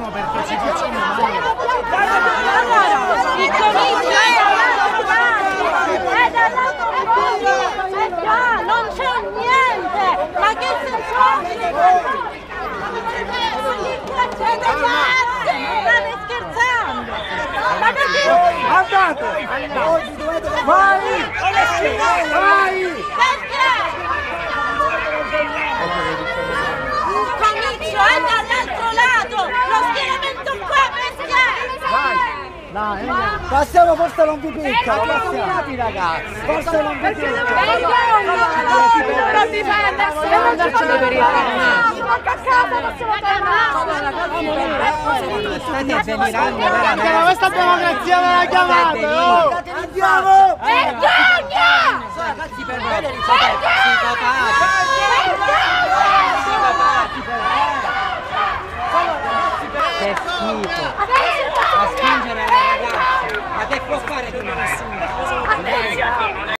perché ci facciamo male. Il comicio è dall'altro lato, è qua, non c'è niente, ma che senso ha? Siete pazzi, state scherzando, ma perché? Andate! Vai! Vai! Perché? Il comicio è dall'altro lato, lo schieramento qua perché? Vai! Dai, passiamo, forse non vi piccano, passiamo ragazzi, forse non vi piccano. Non mi fai andare a andarci per il ma questa democrazia me la chiamate! Andiamo! Vergogna! Ragazzi, per bene psicopatici! Che schifo! A spingere le ragazze! Ma che può fare di nessuno?